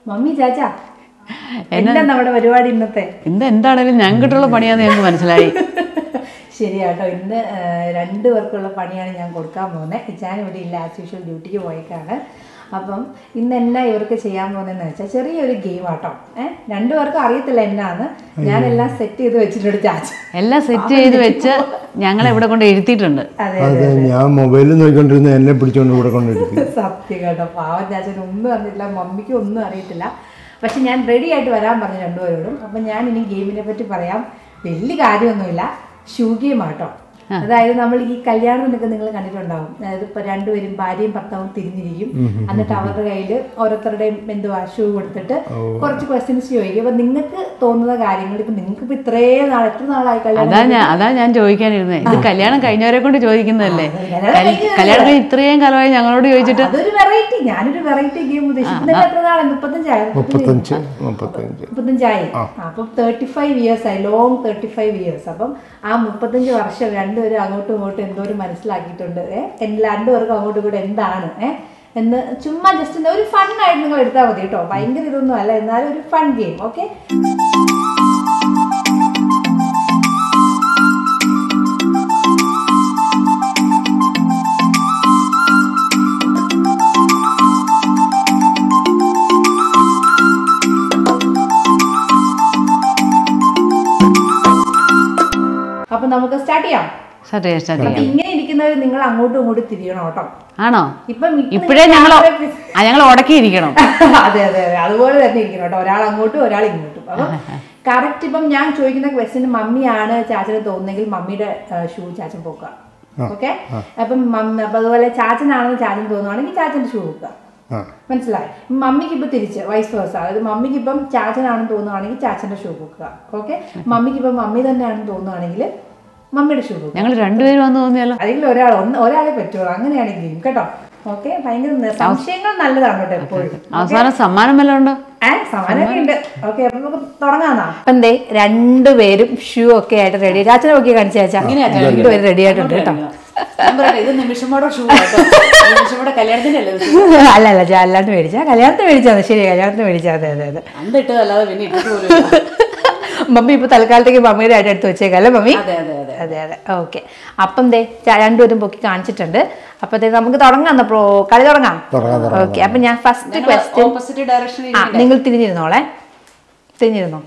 Mummy ചാച്ചാ എന്താ നമ്മുടെ പരിപാടി ഇന്നത്തെ? എന്താണേലും ഞങ്ങൾക്കുള്ള പണിയാന്ന് ഞങ്ങൾക്ക് മനസ്സിലായി. ശരിയാട്ടോ, ഇന്ന് 2 പേർക്കുള്ള പണിയാണ് ഞാൻ കൊടുക്കാൻ പോകുന്നത്. ഞാൻ ഇവിടെ ഇല്ല, ആസ് യൂഷ്വൽ ഡ്യൂട്ടിക്ക് പോയേക്കാണ്. അപ്പം ഇന്ന് എന്നാ ഇവർക്ക് ചെയ്യാൻ പോകുന്നതെന്ന് വെച്ചാൽ ചെറിയൊരു ഗെയിം ആട്ടോ. 2 പേർക്കും അറിയത്തില്ല എന്നാന്ന്. ഞാനെല്ലാം സെറ്റ് ചെയ്ത് വെച്ചിട്ടുണ്ട്. ചാച്ച എല്ലാം സെറ്റ് ചെയ്ത് വെച്ച് ഞങ്ങളെ ഇവിടെ കൊണ്ട് എഴുതിയിട്ടുണ്ട്. ഞാൻ മൊബൈലിൽ നോക്കിക്കൊണ്ടിരുന്ന എന്നെ പിടിച്ചോണ്ട് ഇവിടെ കൊണ്ടിരിക്കും. സത്യം കേട്ടോ, പാവം ചാച്ചന് ഒന്നും അറിയില്ല, മമ്മിക്ക് ഒന്നും അറിയത്തില്ല. പക്ഷെ ഞാൻ റെഡി ആയിട്ട് വരാൻ പറഞ്ഞു 2 പേരോടും. അപ്പം ഞാൻ ഇനി ഗെയിമിനെ പറ്റി പറയാം. വലിയ കാര്യമൊന്നുമില്ല, ഷൂ ഗെയിം ആട്ടോ. അതായത് നമ്മൾ ഈ കല്യാണത്തിനൊക്കെ നിങ്ങൾ കണ്ടിട്ടുണ്ടാവും. അതായത് ഇപ്പൊ 2 പേരും ഭാര്യയും ഭർത്താവും തിരിഞ്ഞിരിക്കും. എന്നിട്ട് അവരുടെ കയ്യിൽ ഓരോരുത്തരുടെയും എന്തുവാ ഷൂ കൊടുത്തിട്ട് കുറച്ച് ക്വസ്റ്റ്യൻസ് ചോദിക്കും. അപ്പൊ നിങ്ങൾക്ക് തോന്നുന്ന കാര്യങ്ങൾ ഇപ്പൊ നിങ്ങൾക്ക് ഇപ്പൊ എത്ര നാളായി കല്യാണം? അതാ ഞാൻ ചോദിക്കാനിരുന്നത്. ഇത് കല്യാണം കഴിഞ്ഞവരെ കൊണ്ട് ചോദിക്കുന്നതല്ലേ? കല്യാണം കഴിഞ്ഞ് ഇത്രയും കാലമായി ഞങ്ങളോട് ചോദിച്ചിട്ട് അതൊരു വെറൈറ്റി. ഞാനൊരു വെറൈറ്റി ഗെയിം ഉദ്ദേശിക്കുന്നത്. എത്ര നാളെ? 35 അപ്പം 35 ഇയേഴ്സ് ആയി, ലോങ് 35 ഇയേഴ്സ്. അപ്പം ആ 35 വർഷം 2 പേരും അങ്ങോട്ടും ഇങ്ങോട്ടും എന്തോരം മനസ്സിലാക്കിയിട്ടുണ്ട്. 2 പേർക്കും അങ്ങോട്ടും ഇങ്ങോട്ടും എന്താണ് എന്ന് ചുമ്മാ ജസ്റ്റ് ഒരു ഫണ്ണായിട്ട് നിങ്ങൾ എടുത്താൽ മതി കേട്ടോ. ഭയങ്കര ഇതൊന്നും അല്ല, എന്നാലും ഒരു ഫൺ ഗെയിം. ഓക്കെ, അപ്പൊ നമുക്ക് സ്റ്റാർട്ട് ചെയ്യാം. ഇങ്ങനെ ഇരിക്കുന്നവർ നിങ്ങൾ അങ്ങോട്ടും ഇങ്ങോട്ടും തിരിയണം കേട്ടോ. ആണോ? ഇപ്പം ഇപ്പഴേ ഞങ്ങൾ ഉടക്കിയിരിക്കണം. അതെ അതെ അതെ, അതുപോലെ തന്നെ ഇരിക്കണം കേട്ടോ. ഒരാൾ അങ്ങോട്ടും ഒരാൾ ഇങ്ങോട്ടും. അപ്പൊ കറക്റ്റ് ഇപ്പം ഞാൻ ചോദിക്കുന്ന ക്വസ്റ്റ്യൻ മമ്മിയാണ് ചാച്ചന് തോന്നുന്നെങ്കിൽ മമ്മിയുടെ ഷൂ ചാച്ചൻ പോക്കുക. ഓക്കെ, അപ്പം അതുപോലെ ചാച്ചനാണെന്ന് ചാച്ചൻ തോന്നുവാണെങ്കിൽ ചാച്ചന്റെ ഷൂ പോക്കുക. മനസ്സിലായി? മമ്മിക്ക് ഇപ്പൊ തിരിച്ച് വൈസ് വേഴ്സ. അതായത് മമ്മിക്ക് ഇപ്പം ചാച്ചനാണെന്ന് തോന്നുവാണെങ്കിൽ ചാച്ചന്റെ ഷൂ പോക്കുക. ഓക്കെ, മമ്മിക്ക് ഇപ്പം മമ്മി തന്നെയാണെന്ന് തോന്നുവാണെങ്കിൽ മമ്മിയുടെ ഷൂ പോക്കുക. ഞങ്ങൾ 2 പേരും വന്ന് തോന്നിയാലോ? അല്ലെങ്കിൽ ഒരാളെ പറ്റുള്ളൂ. അങ്ങനെയാണ് ഗെയിം കേട്ടോ. ഓക്കെ, ഭയങ്കര സംശയങ്ങൾ നല്ലതാണ് കേട്ടോ എപ്പോഴും. അവസാനം സമ്മാനം വല്ലതും ഉണ്ടോ? സമ്മാനമൊക്കെ ഉണ്ട്. ഓക്കെ, അപ്പൊ നമുക്ക് തുടങ്ങാന്നാ. അപ്പം 2 പേരും ഷൂ ഒക്കെ ആയിട്ട് റെഡി. ചാച്ചനെ നോക്കി കാണിച്ചു ചാച്ചാ. 2 പേരും റെഡി ആയിട്ടുണ്ട് കേട്ടോ. അല്ല അല്ലാണ്ട് മേടിച്ചാ കല്യാണത്തിന് മേടിച്ചാൽ ശരി, കല്യാണത്തിന് മേടിച്ചാൽ. അതെ അതെ അതെ. മമ്മി ഇപ്പൊ തൽക്കാലത്തേക്ക് മമ്മിയുടെ ആയിട്ട് എടുത്ത് വെച്ചേക്കല്ലേ മമ്മി? അതെ അതെ. ഓക്കെ, അപ്പം 2 പേരും പൊക്കി കാണിച്ചിട്ടുണ്ട്. അപ്പത്തേക്ക് നമുക്ക് തുടങ്ങാം, കളി തുടങ്ങാം. ഓക്കെ, അപ്പൊ ഞാൻ ഫസ്റ്റ് ക്വസ്റ്റ്യൻ നിങ്ങൾ തിരിഞ്ഞിരുന്നോളെ. തിരിഞ്ഞിരുന്നോ?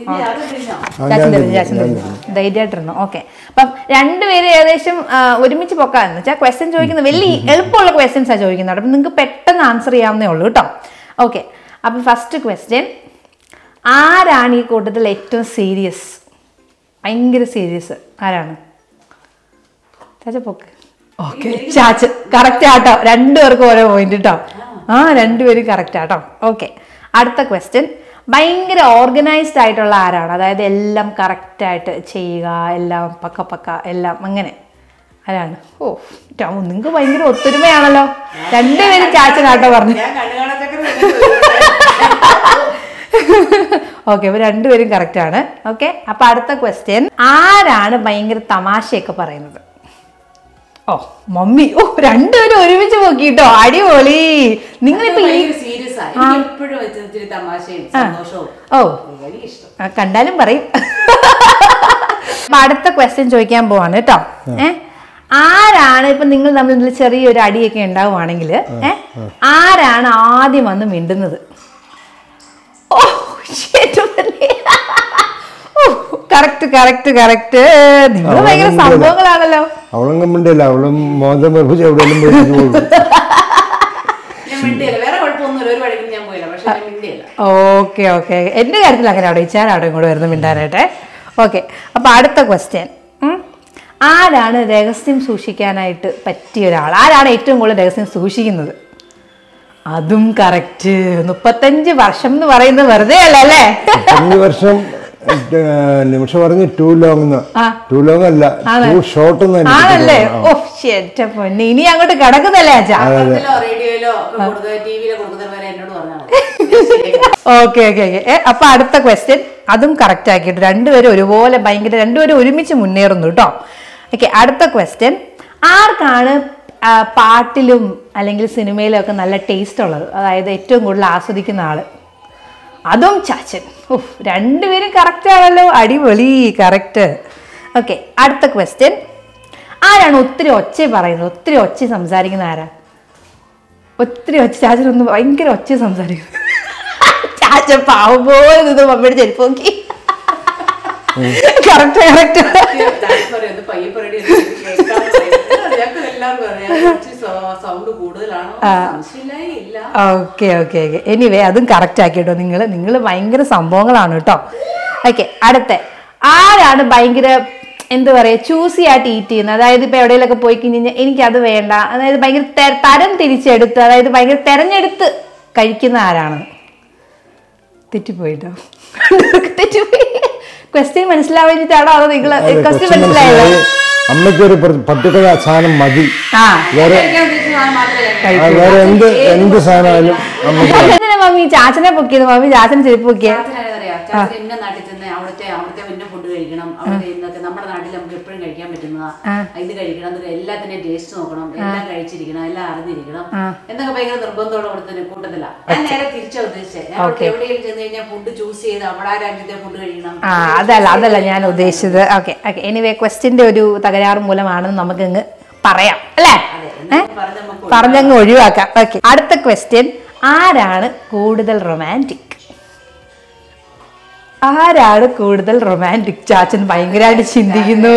ധൈര്യമായിട്ടിരുന്നു. ഓക്കെ, അപ്പം 2 പേര് ഏകദേശം ഒരുമിച്ച് പൊക്കാന്ന് വെച്ചാൽ ക്വസ്റ്റ്യൻ ചോദിക്കുന്നത് വലിയ എളുപ്പമുള്ള ക്വസ്റ്റ്യൻസാണ് ചോദിക്കുന്നത്. അപ്പം നിങ്ങൾക്ക് പെട്ടെന്ന് ആൻസർ ചെയ്യാവുന്നേ ഉള്ളൂ കേട്ടോ. ഓക്കെ, അപ്പം ഫസ്റ്റ് ക്വസ്റ്റ്യൻ, ആരാണ് ഈ കൂട്ടത്തിൽ ഏറ്റവും സീരിയസ്? ഭയങ്കര സീരിയസ് ആരാണ്? ചാച്ച പൊക്ക്. ഓക്കെ, ചാച്ച കറക്റ്റ് ആട്ടോ. 2 പേർക്കും ഓരോ പോയിന്റ് കേട്ടോ. 2 പേരും കറക്റ്റ് ആട്ടോ. ഓക്കെ, അടുത്ത ക്വസ്റ്റ്യൻ, ഭയങ്കര ഓർഗനൈസ്ഡ് ആയിട്ടുള്ള ആരാണ്? അതായത് എല്ലാം കറക്റ്റായിട്ട് ചെയ്യുക, എല്ലാം പക്ക എല്ലാം അങ്ങനെ ആരാണ്? ഓ നിങ്ങൾക്ക് ഭയങ്കര ഒത്തൊരുമയാണല്ലോ. 2 പേരും ചാച്ചനാട്ടോ പറഞ്ഞു. ഓക്കെ, അപ്പൊ 2 പേരും കറക്റ്റ് ആണ്. ഓക്കെ, അപ്പൊ അടുത്ത ക്വസ്റ്റ്യൻ, ആരാണ് ഭയങ്കര തമാശയൊക്കെ പറയുന്നത്? ഓ മമ്മി. ഓ 2 പേരും ഒരുമിച്ച് നോക്കിട്ടോ, അടിപൊളി. നിങ്ങളിപ്പോ കണ്ടാലും പറയും. അടുത്ത ക്വസ്റ്റ്യൻ ചോദിക്കാൻ പോവാണ് കേട്ടോ. ആരാണ് ഇപ്പൊ നിങ്ങൾ തമ്മിൽ ചെറിയൊരു അടിയൊക്കെ ഉണ്ടാവുകയാണെങ്കിൽ ആരാണ് ആദ്യം വന്ന് മിണ്ടുന്നത്? Correct correct correct. നിങ്ങൾ ഭയങ്കര സംഭവങ്ങളാണല്ലോ. ഓക്കെ ഓക്കെ, എന്റെ കാര്യത്തിൽ അങ്ങനെ അവിടെ ഇച്ചാരാടെ കൂടെ വരുന്നു മിണ്ടാനായിട്ടെ. ഓക്കെ, അപ്പൊ അടുത്ത ക്വസ്റ്റ്യൻ, ആരാണ് രഹസ്യം സൂക്ഷിക്കാനായിട്ട് പറ്റിയ ഒരാൾ? ആരാണ് ഏറ്റവും കൂടുതൽ രഹസ്യം സൂക്ഷിക്കുന്നത്? അതും കറക്റ്റ്. 35 വർഷം എന്ന് പറയുന്നത് വെറുതെ അല്ല അല്ലേ? 35 വർഷം നിമിഷം പറഞ്ഞു. ടൂ ലോങ് അല്ല, ടൂ ഷോർട്ട് ആണല്ലേ? ഓ ശരി പൊന്നെ, ഇനി അങ്ങോട്ട് കിടക്കുന്നല്ലേ അച്ഛാ? Okay okay okay. അപ്പൊ അടുത്ത ക്വസ്റ്റ്യൻ, അതും കറക്റ്റ് ആക്കിയിട്ട് 2 പേരും ഒരുപോലെ ഭയങ്കര 2 പേരും ഒരുമിച്ച് മുന്നേറുന്നു കേട്ടോ. ഓക്കെ, അടുത്ത ക്വസ്റ്റ്യൻ, ആർക്കാണ് പാട്ടിലും അല്ലെങ്കിൽ സിനിമയിലും ഒക്കെ നല്ല ടേസ്റ്റ് ഉള്ളത്? അതായത് ഏറ്റവും കൂടുതൽ ആസ്വദിക്കുന്ന ആള് അതും ചാച്ചൻ. ഓഹ്, രണ്ടുപേരും കറക്റ്റ് ആണല്ലോ, അടിപൊളി, കറക്റ്റ്. ഓക്കെ, അടുത്ത ക്വസ്റ്റ്യൻ. ആരാണ് ഒത്തിരി ഒച്ച പറയുന്നത്, ഒത്തിരി ഒച്ച സംസാരിക്കുന്ന ആരാ? ഒത്തിരി ഒച്ച, ചാച്ചനൊന്ന് ഭയങ്കര ഒച്ച സംസാരിക്കുന്നു. ചാച്ചൻ പാവം പോലെ നിന്ന് മമ്മിയുടെ ചെരുപ്പ് നോക്കി. Correct correct. Okay okay okay, anyway അതും കറക്റ്റ് ആക്കിട്ടോ. നിങ്ങൾ ഭയങ്കര സംഭവങ്ങളാണ് കേട്ടോ. ഓക്കെ, അടുത്ത. ആരാണ് ഭയങ്കര എന്താ പറയാ ചൂസി ആയിട്ട് ഈറ്റ് ചെയ്യുന്നത്? അതായത് ഇപ്പൊ എവിടെയെങ്കിലൊക്കെ പോയി കഴിഞ്ഞാൽ എനിക്കത് വേണ്ട, അതായത് ഭയങ്കര തരം തിരിച്ചെടുത്ത്, അതായത് ഭയങ്കര തെരഞ്ഞെടുത്ത് കഴിക്കുന്ന ആരാണ്? തെറ്റിപ്പോയിട്ടോ. തെറ്റിപ്പോയി. ക്വസ്റ്റ്യൻ മനസ്സിലാവാഞ്ഞിട്ടാണോ അതോ നിങ്ങൾ ക്വസ്റ്റ്യൻ മനസ്സിലായോ? അമ്മയ്ക്ക് ഒരു പർട്ടിക്കുലർ സാധനം മതി, വേറെ എന്ത് സാധനമായാലും മമ്മി ചാച്ചനെ പൊക്കിയത്. മമ്മി ചാച്ചനെ ചെരുപ്പ് പൊക്കിയ എന്റെ നാട്ടിൽ ചെന്ന് അവിടുത്തെ പിന്നെ ഫുഡ് കഴിക്കണം, അവിടുത്തെ ഇന്നത്തെ നമ്മുടെ നാട്ടിൽ നമുക്ക് എപ്പോഴും കഴിക്കാൻ പറ്റുന്നതാ, ഇത് കഴിക്കണം, എല്ലാത്തിനെയും ടേസ്റ്റ് നോക്കണം, എല്ലാം കഴിച്ചിരിക്കണം, എല്ലാം അറിഞ്ഞിരിക്കണം എന്നൊക്കെ ഭയങ്കര നിർബന്ധമുള്ള അവിടുത്തെ കൂട്ടത്തിലാണ്. ഞാൻ നേരെ തിരിച്ചാ ഉദ്ദേശിച്ചത്. എവിടെയെങ്കിലും ചെന്ന് കഴിഞ്ഞാൽ ഫുഡ് ചൂസ് ചെയ്ത് നമ്മുടെ രാജ്യത്തെ ഫുഡ് കഴിക്കണം. അതല്ല ഞാൻ ഉദ്ദേശിച്ചത്. ഓക്കെ ഓക്കെ, എനിവേ ക്വസ്റ്റ്യന്റെ ഒരു തകരാറ് മൂലമാണെന്ന് നമുക്ക് ഇങ്ങ് പറയാം അല്ലേ, പറഞ്ഞങ്ങ് ഒഴിവാക്കാം. ഓക്കെ, അടുത്ത ക്വസ്റ്റ്യൻ. ആരാണ് കൂടുതൽ റൊമാൻറ്റിക്? ആരാണ് കൂടുതൽ റൊമാൻറ്റിക്? ചാച്ചൻ ഭയങ്കരമായിട്ട് ചിന്തിക്കുന്നു.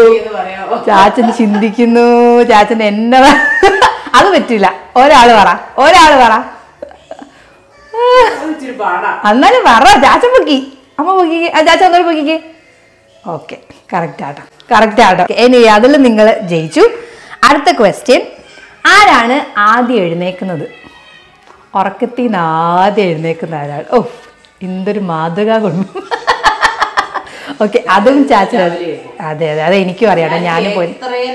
ചാച്ചൻ എന്നെ അത് പറ്റില്ല. ഒരാള് പറ. എന്നാലും പറ. ചാച്ചൻ പൊക്കി, അമ്മ പൊക്കിക്ക്, ചാച്ചൻ ഒന്നൊരു പൊക്കിക്ക്. ഓക്കെ, കറക്റ്റ് ആട്ടോ. ഇനി അതിൽ നിങ്ങൾ ജയിച്ചു. അടുത്ത ക്വസ്റ്റ്യൻ. ആരാണ് ആദ്യം എഴുന്നേക്കുന്നത്? ഉറക്കത്തിൽ നിന്ന് ആദ്യം എഴുന്നേക്കുന്ന ആരാണ്? ഓ, എന്തൊരു മാതൃക കൊണ്ട്. ഓക്കെ, അതും ചാച്ചൻ. അതെ, എനിക്കും അറിയാം. ഞാനും പോയി.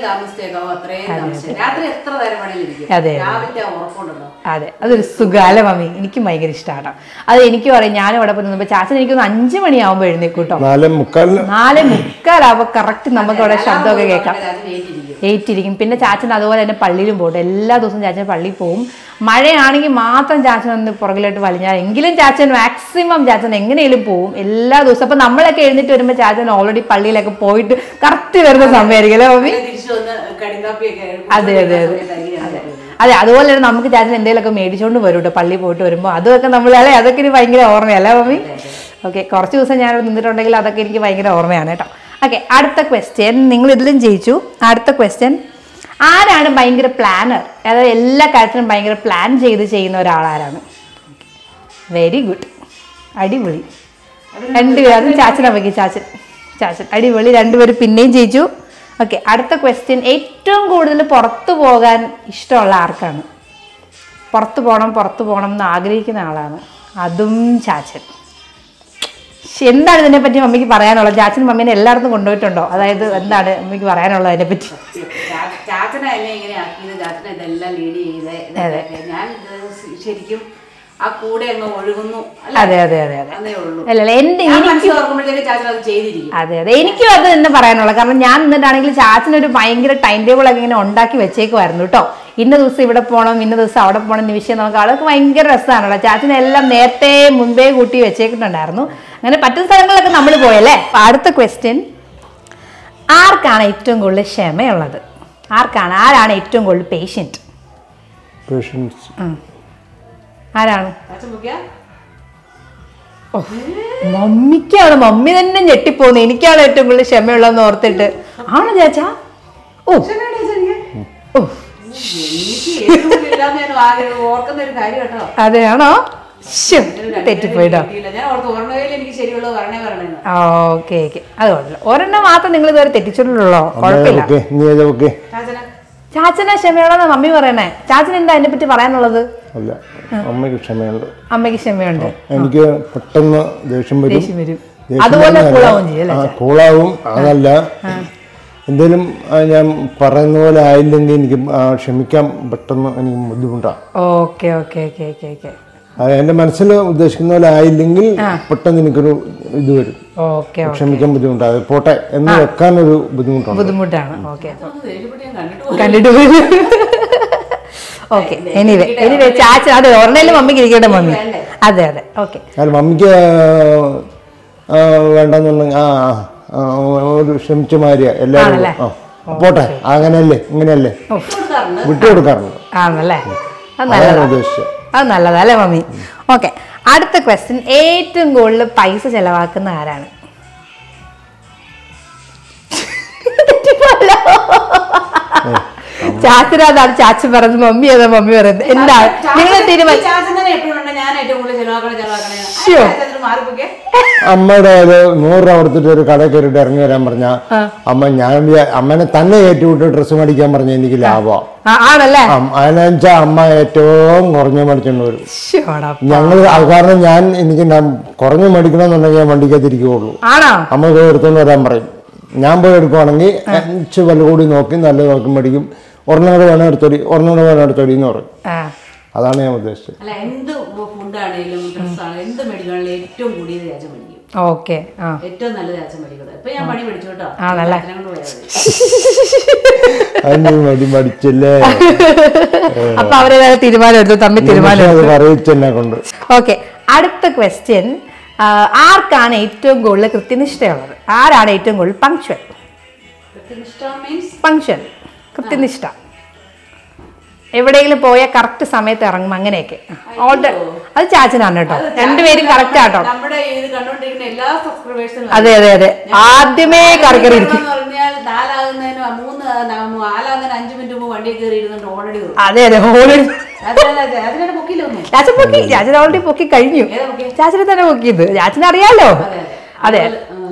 അതെ, അതൊരു സുഖാല മമ്മി. എനിക്കും ഭയങ്കര ഇഷ്ടമാണ്. അത് എനിക്കും അറിയാം. ഞാനും അവിടെ പോയി ചാച്ചൻ എനിക്കൊന്ന് 5 മണിയാവുമ്പോ എഴുന്നേക്കും കേട്ടോ. 4:45 കറക്റ്റ് നമുക്ക് അവിടെ ശബ്ദമൊക്കെ കേൾക്കാം. ഏറ്റിരിക്കും. പിന്നെ ചാച്ചൻ അതുപോലെ തന്നെ പള്ളിയിലും പോകട്ടെ. എല്ലാ ദിവസവും ചാച്ചൻ പള്ളിയിൽ പോകും. മഴയാണെങ്കിൽ മാത്രം ചാച്ചൻ ഒന്ന് പുറകിലോട്ട് വലിഞ്ഞാൽ എങ്കിലും ചാച്ചൻ മാക്സിമം ചാച്ചൻ എങ്ങനെയും പോവും എല്ലാ ദിവസവും. അപ്പൊ നമ്മളൊക്കെ എഴുന്നേറ്റ് വരുമ്പോൾ ചാച്ചൻ ഓൾറെഡി പള്ളിയിലൊക്കെ പോയിട്ട് കറക്റ്റ് വരുന്ന സമയമായിരിക്കും അല്ലേ മമ്മി? അതെ, അതുപോലെ തന്നെ നമുക്ക് ചാച്ചൻ എന്തെങ്കിലുമൊക്കെ മേടിച്ചുകൊണ്ട് വരും കേട്ടോ പള്ളിയിൽ പോയിട്ട് വരുമ്പോൾ. അതൊക്കെ അതൊക്കെ ഒരു ഭയങ്കര ഓർമ്മയല്ലേ മമ്മി? ഓക്കെ, കുറച്ച് ദിവസം ഞാൻ നിന്നിട്ടുണ്ടെങ്കിൽ അതൊക്കെ എനിക്ക് ഭയങ്കര ഓർമ്മയാണ് കേട്ടോ. ഓക്കെ, അടുത്ത ക്വസ്റ്റ്യൻ. നിങ്ങൾ ഇതിലും ജയിച്ചു. അടുത്ത ക്വസ്റ്റ്യൻ. ആരാണ് ഭയങ്കര പ്ലാനർ? അതായത് എല്ലാ കാര്യത്തിനും ഭയങ്കര പ്ലാൻ ചെയ്ത് ചെയ്യുന്ന ഒരാളാരാണ്? വെരി ഗുഡ്, അടിപൊളി. രണ്ടുപേരും. അതും ചാച്ചനെ പറ്റി. ചാച്ചൻ അടിപൊളി. രണ്ടുപേരും പിന്നെയും ജയിച്ചു. ഓക്കെ, അടുത്ത ക്വസ്റ്റ്യൻ. ഏറ്റവും കൂടുതൽ പുറത്തു പോകാൻ ഇഷ്ടമുള്ള ആർക്കാണ്? പുറത്തു പോകണം എന്ന് ആഗ്രഹിക്കുന്ന ആളാണ്. അതും ചാച്ചൻ. എന്താണ് ഇതിനെപ്പറ്റി മമ്മിക്ക് പറയാനുള്ളത്? ചാച്ചൻ മമ്മീനെ എല്ലായിടത്തും കൊണ്ടുപോയിട്ടുണ്ടോ? അതായത് എന്താണ് മമ്മിക്ക് പറയാനുള്ളത് അതിനെപ്പറ്റി? ശരിക്കും ആ കൂടെ അങ്ങ് ഒഴുകുന്നു. അതെ, എനിക്കും അത് തന്നെ പറയാനുള്ളത്. കാരണം ഞാൻ നിന്നിട്ടാണെങ്കിൽ ചാച്ചനൊരു ഭയങ്കര ടൈം ടേബിൾ ഒക്കെ ഇങ്ങനെ ഉണ്ടാക്കി വെച്ചേക്കുമായിരുന്നു കേട്ടോ. ഇന്ന ദിവസം ഇവിടെ പോകണം, ഇന്ന ദിവസം അവിടെ പോകണം എന്ന വിഷയം നമുക്ക് അതൊക്കെ ഭയങ്കര രസമാണല്ലോ. ചാച്ചനെല്ലാം നേരത്തെ മുൻപേ കൂട്ടി വെച്ചേക്കിട്ടുണ്ടായിരുന്നു. അങ്ങനെ പറ്റുന്ന സ്ഥലങ്ങളിലൊക്കെ നമ്മൾ പോയല്ലേ. അടുത്ത ക്വസ്റ്റ്യൻ. ആർക്കാണ് ഏറ്റവും കൂടുതൽ ക്ഷമയുള്ളത്? ആരാണ് ഏറ്റവും കൂടുതൽ പേഷ്യൻറ്റ്? ആരാണ്? മമ്മിക്കാണ്. മമ്മി തന്നെ ഞെട്ടിപ്പോകുന്നത്. എനിക്കാണ് ഏറ്റവും കൂടുതൽ ക്ഷമയുള്ളതെന്ന് ഓർത്തിട്ട്. ആണോ ചാച്ചാ? അതെയാണോ? തെറ്റിപ്പോയിട്ടോ. ഓക്കെ, അത് കുഴപ്പമില്ല. ഒരെണ്ണം മാത്രം നിങ്ങൾ ഇതുവരെ തെറ്റിച്ചിട്ടുള്ളൂ. കുഴപ്പമില്ല. ചാച്ചനെ ക്ഷമയുള്ളതെന്ന് മമ്മി പറയണേ. ചാച്ചൻ എന്താ അതിനെ പറ്റി പറയാനുള്ളത്? അമ്മയ്ക്ക് ക്ഷമയുണ്ട്. എനിക്ക് പെട്ടെന്ന് ദേഷ്യം വരും. അതുപോലെ കൂളാവും. അതല്ല, എന്തേലും ഞാൻ പറയുന്ന പോലെ ആയില്ലെങ്കിൽ എനിക്ക് ക്ഷമിക്കാൻ പെട്ടെന്ന് എനിക്ക് ബുദ്ധിമുട്ടാണ്. ഓക്കെ, എന്റെ മനസ്സിൽ ഉദ്ദേശിക്കുന്ന പോലെ ആയില്ലെങ്കിൽ പെട്ടെന്ന് എനിക്കൊരു ഇത് വരും. ക്ഷമിക്കാൻ ബുദ്ധിമുട്ടാണ്. പോട്ടെ എന്ന് വെക്കാനൊരു ബുദ്ധിമുട്ടാണ്. കണ്ടിട്ട് ഓക്കെ, എനിവേ ചാച്ചൻ. അതെ, ഒരെണ്ണയിലും മമ്മിക്ക് ഇരിക്കട്ടെ മമ്മി. അതെ അതെ ഓക്കെ. മമ്മിക്ക് വേണ്ടെന്നുണ്ടെങ്കിൽ ഒരു ക്ഷമിച്ച മാതിരിയാ എല്ലാവരും പോട്ടെ അങ്ങനെയല്ലേ ഇങ്ങനെയല്ലേ വിട്ടുകൊടുക്കാറുണ്ട്. ആണല്ലേ, അത് നല്ലതാണ്, അത് നല്ലതല്ലേ മമ്മി. ഓക്കെ, അടുത്ത ക്വസ്റ്റ്യൻ, ഏറ്റവും കൂടുതൽ പൈസ ചെലവാക്കുന്ന ആരാണ്? ചാച്ചനാണ് ചാച്ച പറഞ്ഞത്, മമ്മി ഏതാ മമ്മി പറയുന്നത്? എന്താണ് നിങ്ങൾ തീരുമാനിച്ചു? അമ്മയുടെ 100 രൂപ കൊടുത്തിട്ട് ഒരു കട കയറിയിട്ട് ഇറങ്ങി വരാൻ പറഞ്ഞ അമ്മ, അമ്മനെ തന്നെ ഏറ്റുവിട്ട് ഡ്രസ്സ് മേടിക്കാൻ പറഞ്ഞ എനിക്ക് ലാഭം ആണല്ലേ. അതിനെച്ചാ അമ്മ ഏറ്റവും കുറഞ്ഞ മേടിച്ചോണ്ട് വരും. ഞങ്ങൾ കാരണം എനിക്ക് കുറഞ്ഞു മേടിക്കണമെന്നുണ്ടെങ്കിൽ ഞാൻ വണ്ടിക്കകത്തിരിക്കുകയുള്ളൂ. അമ്മ പോയി എടുത്തോണ്ട് വരാൻ പറയും. ഞാൻ പോയി എടുക്കുവാണെങ്കിൽ ഇച്ചിരി വില കൂടി നോക്കി നല്ല നോക്കി മേടിക്കും. ഒരെണ്ണോട് വേണം എടുത്തോടി, ഒരെണ്ണോട് വേണം എടുത്തോടി എന്ന് പറയും. അതാണ് ഞാൻ ഉദ്ദേശിച്ചത്. അല്ല, എന്ത് ഫുഡാണേലും ഡ്രസ്സാണെങ്കിലും എന്ത് മേടിക്കുകയാണെങ്കിലും ഏറ്റവും കൂടിയത് രാജം മേടിക്കും. ഓക്കെ, ഏറ്റവും നല്ല രാജം മേടിക്കുന്നത്. ഇപ്പൊ ഞാൻ പണി പഠിച്ചു കേട്ടോ. പഠിച്ചല്ലേ. അപ്പൊ അവരെ തീരുമാനം എടുത്തു, തമ്മിൽ തീരുമാനം അറിയിച്ചെന്നെ കൊണ്ട്. ഓക്കെ, അടുത്ത ക്വസ്റ്റ്യൻ, ആർക്കാണ് ഏറ്റവും കൂടുതൽ കൃത്യനിഷ്ഠയുള്ളത്? ആരാണ് ഏറ്റവും കൂടുതൽ പങ്ക്ച്വൽ? പങ്ക്ച്വൽ, കൃത്യനിഷ്ഠ. എവിടെയെങ്കിലും പോയാൽ കറക്റ്റ് സമയത്ത് ഇറങ്ങും, അങ്ങനെയൊക്കെ. അത് ചാച്ചനാണ് കേട്ടോ, രണ്ടുപേരും കറക്റ്റ് ആട്ടോ. അതെ അതെ അതെ, ആദ്യമേ കറിക്കറി ഇരിക്കും. അതെ അതെ, ചാച്ചൻ പൊക്കി, ചാച്ചൻ ഓൾറെഡി പൊക്കി കഴിഞ്ഞു. ചാച്ചനെ തന്നെ പൊക്കിയത്, ചാച്ചനെ അറിയാലോ. അതെ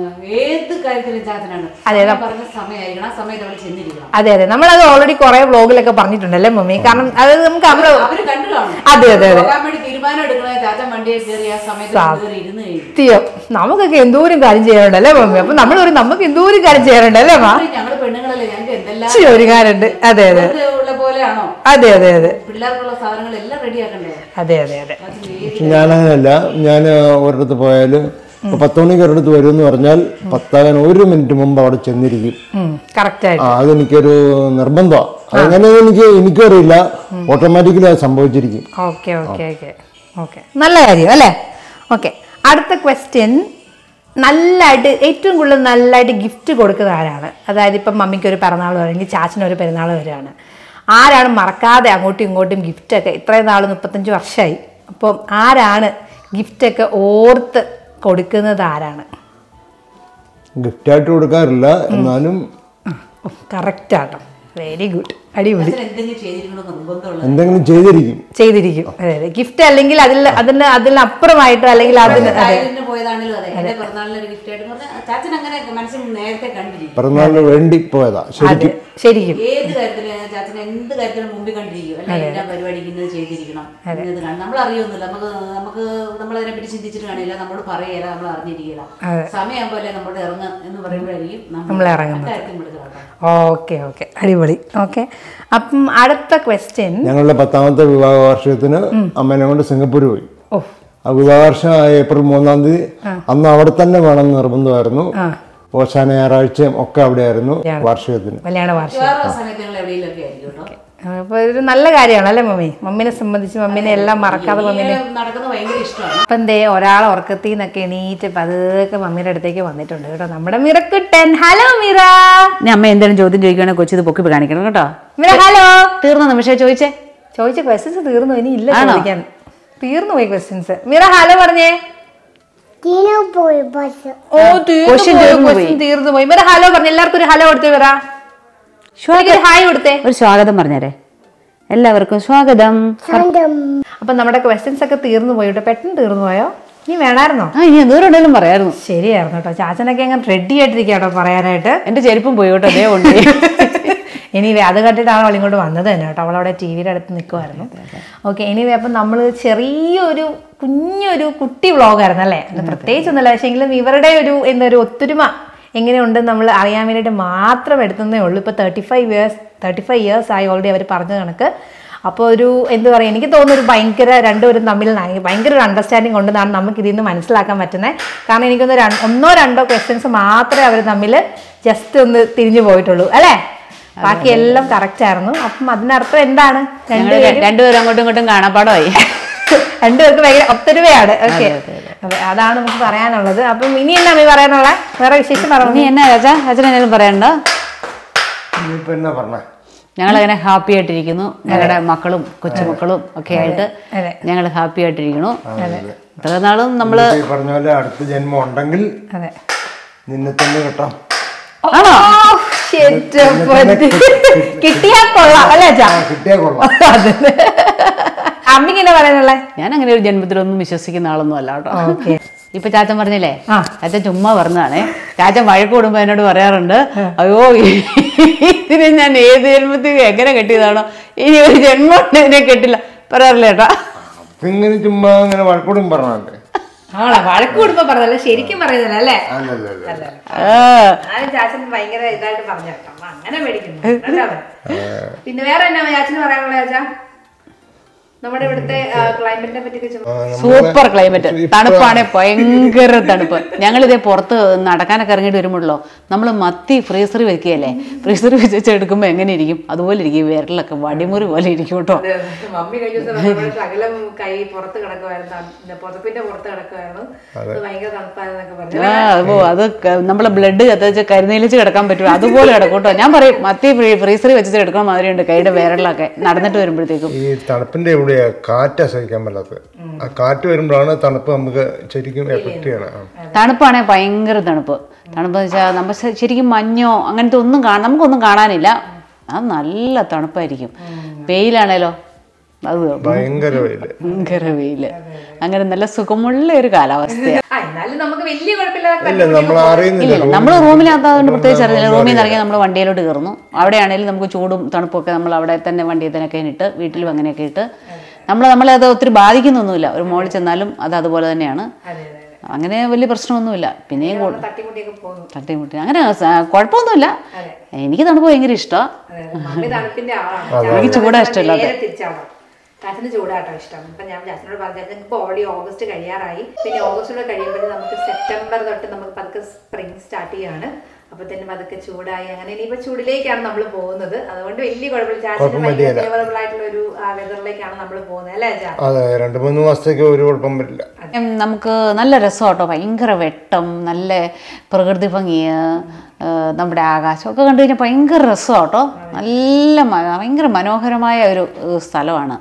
അതെ അതെ, നമ്മളത് ഓൾറെഡി കുറെ വ്ലോഗിലൊക്കെ പറഞ്ഞിട്ടുണ്ടല്ലേ മമ്മി? കാരണം അത് നമുക്ക് അതെ അതെ അതെ സത്യം, നമുക്കൊക്കെ എന്തോരം കാര്യം ചെയ്യാറുണ്ടല്ലേ മമ്മി? അപ്പൊ നമ്മൾ നമുക്ക് എന്തോരം കാര്യം ചെയ്യാറുണ്ടല്ലേ മാ? ഒരു കാര്യമുണ്ട്. അതെ അതെ അതെ അതെ അതെ അതെ അതെ അതെ. ഞാനങ്ങനല്ല, ഞാൻ ഒരിടത്ത് പോയാല് 10 മണിക്ക് ഒരിടത്ത് വരും എന്ന് പറഞ്ഞാൽ 10 1 മിനിറ്റ് മുമ്പ് അവിടെ ചെന്നിരിക്കും. അതെനിക്കൊരു നിർബന്ധമാണ്. അങ്ങനെ എനിക്കും അറിയില്ല, ഓട്ടോമാറ്റിക്കലി അത് സംഭവിച്ചിരിക്കും. ഓക്കെ ഓക്കെ ഓക്കെ ഓക്കെ, നല്ല കാര്യം അല്ലേ. ഓക്കെ, അടുത്ത ക്വസ്റ്റ്യൻ, നല്ലതായിട്ട് ഏറ്റവും കൂടുതൽ നല്ലതായിട്ട് ഗിഫ്റ്റ് കൊടുക്കുന്ന ആരാണ്? അതായത് ഇപ്പം മമ്മിക്ക് ഒരു പിറന്നാൾ വരെങ്കിൽ ചാച്ചനൊരു പെരുന്നാൾ വരികയാണ്, ആരാണ് മറക്കാതെ അങ്ങോട്ടും ഇങ്ങോട്ടും ഗിഫ്റ്റൊക്കെ? ഇത്രയും നാൾ 35 വർഷമായി, അപ്പം ആരാണ് ഗിഫ്റ്റൊക്കെ ഓർത്ത് കൊടുക്കുന്നത്? ആരാണ്? ഗിഫ്റ്റായിട്ട് കൊടുക്കാറില്ല, എന്നാലും കറക്റ്റാട്ടോ, വെരി ഗുഡ്, അടിപൊളി. എന്തെങ്കിലും ചെയ്തിരിക്കും. അതെ അതെ, ഗിഫ്റ്റ് അല്ലെങ്കിൽ അതിനപ്പുറമായിട്ടോ അല്ലെങ്കിൽ അതിന് പിറന്നാളിന് വേണ്ടി പോയതാ ശരിക്കും. ഏത് കാര്യത്തിലും ചാച്ചന് എന്ത് കാര്യത്തിനും മുമ്പിൽ കണ്ടിരിക്കും. അല്ലെ, എല്ലാ പരിപാടിക്ക് ഇന്നത് ചെയ്തിരിക്കണം, നമ്മൾ അറിയൊന്നുമില്ല. നമുക്ക് നമ്മളതിനെ പറ്റി ചിന്തിച്ചിട്ട് കാണില്ല, നമ്മളോട് പറയല, നമ്മൾ അറിഞ്ഞിരിക്കില്ല. സമയമാകുമ്പോ അല്ലെ നമ്മോട് ഇറങ്ങുക എന്ന് പറയുമ്പോഴായിരിക്കും നമ്മൾ ഇറങ്ങുന്നത്. ഓക്കെ ഓക്കെ, അടിപൊളി. ഓക്കെ, അപ്പം അടുത്ത ക്വസ്റ്റ്യൻ, ഞങ്ങളുടെ 10ാമത്തെ വിവാഹ വാർഷികത്തിന് അമ്മേനെ കൊണ്ട് സിംഗപ്പൂർ പോയി. ആ വിവാഹ വർഷം ഏപ്രിൽ 3-ാം തീയതി, അന്ന് അവിടെ തന്നെ വേണമെന്ന് നിർബന്ധമായിരുന്നു. ഓശാന ഞായറാഴ്ചയും ഒക്കെ അവിടെയായിരുന്നു വാർഷികത്തിന്. കല്യാണ വാർഷികം. അപ്പൊ ഇതൊരു നല്ല കാര്യമാണ് അല്ലേ മമ്മി? മമ്മിനെ സംബന്ധിച്ച് മമ്മിനെ എല്ലാം മറക്കാതെ മമ്മിനെ അപ്പൊ എന്തേ ഒരാളെ ഉറക്കത്തിൽ നിന്നൊക്കെ എണീറ്റ് പതുക്കെ മമ്മിയുടെ അടുത്തേക്ക് വന്നിട്ടുണ്ട് കേട്ടോ, നമ്മുടെ മിറക്കുട്ടൻ. ഹലോ മിറ. അമ്മ എന്തെങ്കിലും ചോദ്യം ചോദിക്കുകയാണെങ്കിൽ കൊച്ചിത് പൊക്കി കാണിക്കണം കേട്ടോ. മിറ ഹലോ. തീർന്ന നിമിഷം ചോദിച്ച ക്വസ്റ്റ്യൻസ് തീർന്നു, ഇനി ഇല്ല ചോദിക്കാൻ, തീർന്നു പോയി ക്വസ്റ്റ്യൻസ്. മിറ ഹലോ പറഞ്ഞേ. തീർന്നു പോയി. മിറ ഹലോ പറഞ്ഞു, എല്ലാവർക്കും ഒരു ഹലോ കൊടുത്തേ. മിറ ഹായ് കൊടുത്തേ, ഒരു സ്വാഗതം പറഞ്ഞേരെ. എല്ലാവർക്കും സ്വാഗതം. അപ്പൊ നമ്മുടെ ക്വസ്റ്റ്യൻസ് ഒക്കെ തീർന്നു പോയിട്ട് പെട്ടെന്ന് തീർന്നു പോയോ? ഇനി വേണമായിരുന്നോ? ഇനി എന്തോരം പറയായിരുന്നു. ശരിയായിരുന്നു കേട്ടോ, ചാച്ചനൊക്കെ അങ്ങനെ റെഡി ആയിട്ടിരിക്കാട്ടോ പറയാനായിട്ട്. എന്റെ ചെരുപ്പും പോയി കേട്ടോ, അതേ ഉണ്ട്. എനിവേ അത് കണ്ടിട്ടാണ് അവൾ ഇങ്ങോട്ട് വന്നത് തന്നെ കേട്ടോ, അവളവിടെ TV-യുടെ അടുത്ത് നിൽക്കുമായിരുന്നു. ഓക്കെ, എനിവേ അപ്പം നമ്മൾ ചെറിയൊരു കുട്ടി വ്ളോഗായിരുന്നു അല്ലേ, പ്രത്യേകിച്ചൊന്നുമില്ല. പക്ഷേ എങ്കിലും ഇവരുടെ ഒരു ഒത്തൊരുമ എങ്ങനെയുണ്ടെന്ന് നമ്മൾ അറിയാൻ വേണ്ടിയിട്ട് മാത്രം എടുത്തതേ ഉള്ളൂ. ഇപ്പോൾ 35 ഇയേഴ്സ് ആയി ഓൾറെഡി അവർ പറഞ്ഞ കണക്ക്. അപ്പോൾ എന്താ പറയുക, എനിക്ക് തോന്നുന്നു രണ്ടുപേരും തമ്മിൽ ഭയങ്കര ഒരു അണ്ടർസ്റ്റാൻഡിങ് ഉണ്ടെന്നാണ് നമുക്ക് ഇതിൽ നിന്ന് മനസ്സിലാക്കാൻ പറ്റുന്നത്. കാരണം എനിക്കൊന്ന് 1-2 ക്വസ്റ്റ്യൻസ് മാത്രമേ അവർ തമ്മിൽ ജസ്റ്റ് ഒന്ന് തിരിഞ്ഞു പോയിട്ടുള്ളൂ അല്ലേ, ബാക്കി എല്ലാം കറക്റ്റ് ആയിരുന്നു. അപ്പം അതിനർത്ഥം എന്താണ്, രണ്ടുപേരും അങ്ങോട്ടും ഇങ്ങോട്ടും കാണാപ്പാടമായി. രണ്ടുപേർക്ക് ഭയങ്കര ഒത്തൊരുമയാണ്. ഓക്കെ, അതാണ് നമുക്ക് പറയാനുള്ളത്. അപ്പം ഇനി എന്നാ അമ്മ പറയാനുള്ള വേറെ വിശേഷം പറഞ്ഞു? ഇനി എന്നാ രാജാ, അച്ഛൻ എന്തെങ്കിലും പറയണ്ടോ? ഞങ്ങളങ്ങനെ ഹാപ്പി ആയിട്ടിരിക്കുന്നു. ഞങ്ങളുടെ മക്കളും കൊച്ചുമക്കളും ഒക്കെ ആയിട്ട് ഞങ്ങൾ ഹാപ്പി ആയിട്ടിരിക്കുന്നു. ഇത്ര നാളും നമ്മള് പറഞ്ഞ പോലെ അടുത്ത ജന്മം ഉണ്ടെങ്കിൽ നിന്നെ തന്നെ കിട്ടാം. ആണോ? കിട്ടിയാ കൊള്ളാം അല്ലേ? കിട്ടിയാ കൊള്ളാം. അമ്മയ്ക്ക് എന്നാ പറയാനുള്ള? ഞാൻ അങ്ങനെ ഒരു ജന്മത്തിലൊന്നും വിശ്വസിക്കുന്ന ആളൊന്നും അല്ല കേട്ടോ. ഇപ്പൊ ചാച്ചൻ പറഞ്ഞില്ലേ, ചാച്ചൻ ചുമ്മാ പറഞ്ഞതാണേ. ചാച്ചൻ വഴക്ക് കൂടുമ്പോ എന്നോട് പറയാറുണ്ട്, അയ്യോ ഇതിനെ ഞാൻ ഏത് ജന്മത്തിൽ എങ്ങനെ കെട്ടിയതാണോ, ഇനി ഒരു ജന്മം ഇതിനെ കെട്ടില്ല പറയാറില്ല ചേട്ടാ. ഇങ്ങനെ ചുമ്മാ അങ്ങനെ വഴക്കൂടും പറഞ്ഞേ. വഴക്ക് കൂടുമ്പോ പറഞ്ഞല്ലേ, ശരിക്കും പറയുന്നില്ല അല്ലേ? ചാച്ചൻ ഭയങ്കര ഇതായിട്ട് പറഞ്ഞു അങ്ങനെ മേടിക്കുന്നു. പിന്നെ വേറെ എന്നാ ചാച്ചന് പറയാനുള്ള ചാച്ചാ? നമ്മുടെ ഇവിടുത്തെ ക്ലൈമറ്റിനെ പറ്റി സൂപ്പർ ക്ലൈമറ്റ്, തണുപ്പാണെ ഭയങ്കര തണുപ്പ്. ഞങ്ങളിതേ പുറത്ത് നടക്കാനൊക്കെ ഇറങ്ങിയിട്ട് വരുമ്പോഴല്ലോ നമ്മൾ മത്തി ഫ്രീസറിൽ വെക്കുകയല്ലേ, ഫ്രീസറിൽ വെച്ചെടുക്കുമ്പോ എങ്ങനെ ഇരിക്കും അതുപോലെ ഇരിക്കും, വിരലൊക്കെ വടിമുറി പോലെ ഇരിക്കും കേട്ടോ. മമ്മി കഴിഞ്ഞ ശകലം കൈ പുറത്ത് കിടക്കുമായിരുന്നു, പുറത്തിന്റെ പുറത്ത് കിടക്കുമായിരുന്നു, ഭയങ്കര തണുപ്പായെന്നൊക്കെ പറഞ്ഞു. അത് നമ്മളെ ബ്ലഡ് കത്തിച്ച് കരുനീലിച്ച് കിടക്കാൻ പറ്റും, അതുപോലെ കിടക്കും കേട്ടോ. ഞാൻ പറയും മത്തി ഫ്രീസറിൽ വെച്ചിട്ട് എടുക്കണ മാതിരിയുണ്ട് കൈയുടെ വിരലൊക്കെ നടന്നിട്ട് വരുമ്പോഴത്തേക്കും. ഈ തണുപ്പിന്റെ കാറ്റ് സഹിക്കാൻ പറ്റാത്തത്, ആ കാറ്റ് വരുമ്പോഴാണ് തണുപ്പ് നമുക്ക് ശരിക്കും എഫക്ട് ചെയ്യണം. തണുപ്പാണെ ഭയങ്കര തണുപ്പ്. തണുപ്പ് വെച്ചാൽ നമ്മൾ ശരിക്കും മഞ്ഞോ അങ്ങനത്തെ ഒന്നും നമുക്കൊന്നും കാണാനില്ല, അത് നല്ല തണുപ്പായിരിക്കും. വെയിലാണേലോ അത് ഭയങ്കര വെയില്, അങ്ങനെ നല്ല സുഖമുള്ള ഒരു കാലാവസ്ഥയാണ്. നമ്മൾ റൂമിനകത്താതുകൊണ്ട് പ്രത്യേകിച്ച് അറിയില്ല. റൂമിൽ നിന്ന് ഇറങ്ങി നമ്മൾ വണ്ടിയിലോട്ട് കയറുന്നു, അവിടെയാണെങ്കിലും നമുക്ക് ചൂടും തണുപ്പൊക്കെ നമ്മൾ അവിടെ തന്നെ വണ്ടിയിൽ തന്നെയൊക്കെ ഇട്ട് വീട്ടിലും അങ്ങനെയൊക്കെ ഇട്ട് നമ്മളത് ഒത്തിരി ബാധിക്കുന്നൊന്നുമില്ല. ഒരു മോളിൽ ചെന്നാലും അത് അതുപോലെ തന്നെയാണ്, അങ്ങനെ വലിയ പ്രശ്നമൊന്നുമില്ല. പിന്നെയും തട്ടിമുട്ടി അങ്ങനെ കുഴപ്പമൊന്നുമില്ല. എനിക്ക് തണുപ്പ് ഭയങ്കര ഇഷ്ടമാണ്, എനിക്ക് ചൂടാ ഇഷ്ടമല്ലാതെ. ചാച്ചന് ചൂടാട്ടോ ഇഷ്ടം. അപ്പൊ ഞാൻ ചാച്ചനോട് പറഞ്ഞാൽ ഇപ്പൊ ഓൾറെഡി ഓഗസ്റ്റ് കഴിയാറായി, പിന്നെ ഓഗസ്റ്റോടെ കഴിയുമ്പോഴേ നമുക്ക് സെപ്റ്റംബർ തൊട്ട് നമുക്ക് പതുക്കെ സ്പ്രിംഗ് സ്റ്റാർട്ട് ചെയ്യാണ്. അപ്പൊ തന്നെ പതുക്കെ ചൂടായി അങ്ങനെ ഇനിയിപ്പോ ചൂടിലേക്കാണ് നമ്മൾ പോകുന്നത്. അതുകൊണ്ട് വലിയ കുഴപ്പമില്ല, ചാച്ചന് ഭയങ്കര ഫേവറബിൾ ആയിട്ടുള്ള ഒരു വെതറിലേക്കാണ് നമ്മൾ പോകുന്നത് അല്ലേ ചാ? അതെ, 2-3 മാസത്തേക്ക് ഒരു കുഴപ്പം പറ്റില്ല. നമുക്ക് നല്ല രസമാട്ടോ, ഭയങ്കര വെട്ടം, നല്ല പ്രകൃതി ഭംഗി, നമ്മുടെ ആകാശമൊക്കെ കണ്ടു കഴിഞ്ഞാൽ ഭയങ്കര രസമാട്ടോ. നല്ല ഭയങ്കര മനോഹരമായ ഒരു സ്ഥലമാണ്.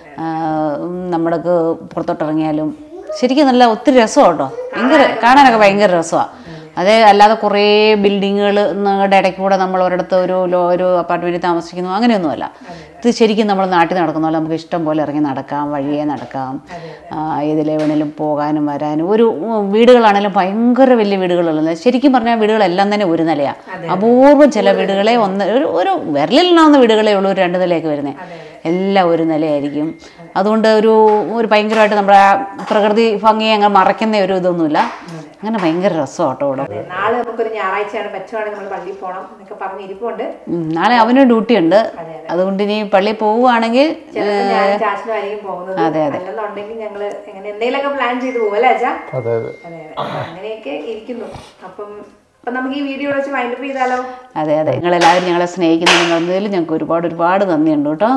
നമ്മൾക്ക് പുറത്തോട്ടിറങ്ങിയാലും ശരിക്കും നല്ല ഒത്തിരി രസമാട്ടോ, ഭയങ്കര കാണാനൊക്കെ ഭയങ്കര രസമാണ്. അതേ അല്ലാതെ കുറേ ബിൽഡിങ്ങുകളുടെ ഇടയ്ക്ക് കൂടെ നമ്മൾ ഒരിടത്ത് ഒരു അപ്പാർട്ട്മെൻറ്റിൽ താമസിക്കുന്നു അങ്ങനെയൊന്നുമല്ല. ഇത് ശരിക്കും നമ്മൾ നാട്ടിൽ നടക്കുന്ന പോലെ നമുക്ക് ഇഷ്ടം പോലെ ഇറങ്ങി നടക്കാം, വഴിയെ നടക്കാം, ഏതിലെ വേണേലും പോകാനും വരാനും. ഒരു വീടുകളാണെങ്കിലും ഭയങ്കര വലിയ വീടുകളല്ല, ശരിക്കും പറഞ്ഞാൽ വീടുകളെല്ലാം തന്നെ ഒരു നിലയാണ്. അപൂർവം ചില വീടുകളെ ഒരു വിരലിലെണ്ണാവുന്ന വീടുകളേ ഉള്ളൂ 2 നിലയൊക്കെ വരുന്നത്, എല്ലാം ഒരു നിലയായിരിക്കും. അതുകൊണ്ട് ഒരു ഭയങ്കരമായിട്ട് നമ്മുടെ പ്രകൃതി ഭംഗിയെ അങ്ങ് മറയ്ക്കുന്ന ഒരു ഇതൊന്നുമില്ല, അങ്ങനെ ഭയങ്കര രസമാട്ടോ ഇവിടെ. നാളെ നമുക്കൊരു ഞായറാഴ്ചയാണ്, പറ്റുവാണെങ്കിൽ നമ്മൾ പള്ളിയിൽ പോകണം എന്നൊക്കെ പറഞ്ഞിരിപ്പുണ്ട്. നാളെ അവന് ഡ്യൂട്ടി ഉണ്ട്, അതുകൊണ്ട് ഇനി പള്ളിയിൽ പോവുകയാണെങ്കിൽ ചാച്ചനായിരിക്കും പോകുന്നത്. അതെ അതെ, അല്ലെന്നുണ്ടെങ്കിൽ ഞങ്ങള് എങ്ങനെ എന്തെങ്കിലുമൊക്കെ പ്ലാൻ ചെയ്ത് പോകും അല്ലേ അച്ഛാ? അതെ അങ്ങനെയൊക്കെ ഇരിക്കുന്നു. അപ്പം നമുക്ക് ഈ വീഡിയോ വെച്ച് വൈൻഡപ്പ് ചെയ്താലോ? അതെ അതെ, നിങ്ങളെല്ലാവരും ഞങ്ങളെ സ്നേഹിക്കുന്നതിൽ ഞങ്ങൾക്ക് ഒരുപാട് നന്ദിയുണ്ട് കേട്ടോ.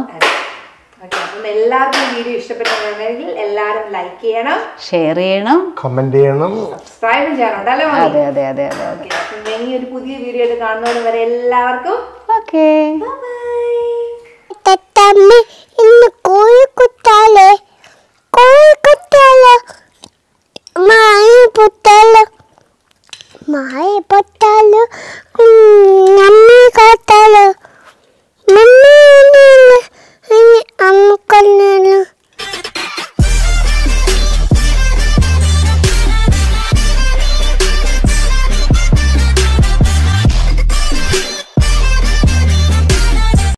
അപ്പം എല്ലാവർക്കും വീഡിയോ ഇഷ്ടപ്പെട്ടുണ്ടെങ്കിൽ എല്ലാവരും ലൈക്ക് ചെയ്യണം, ഷെയർ ചെയ്യണം, കമന്റ് ചെയ്യണം, സബ്സ്ക്രൈബ് ചെയ്യണം. അതെ അതെ അതെ അതെ. ഇനി ഒരു പുതിയ വീഡിയോ ആയിട്ട് കാണുന്നവരെ വരെ എല്ലാവർക്കും ഓക്കേ തത്തമ്മ ഇന്ന് കോഴി കുത്താലേ മായ പൊത്താലോ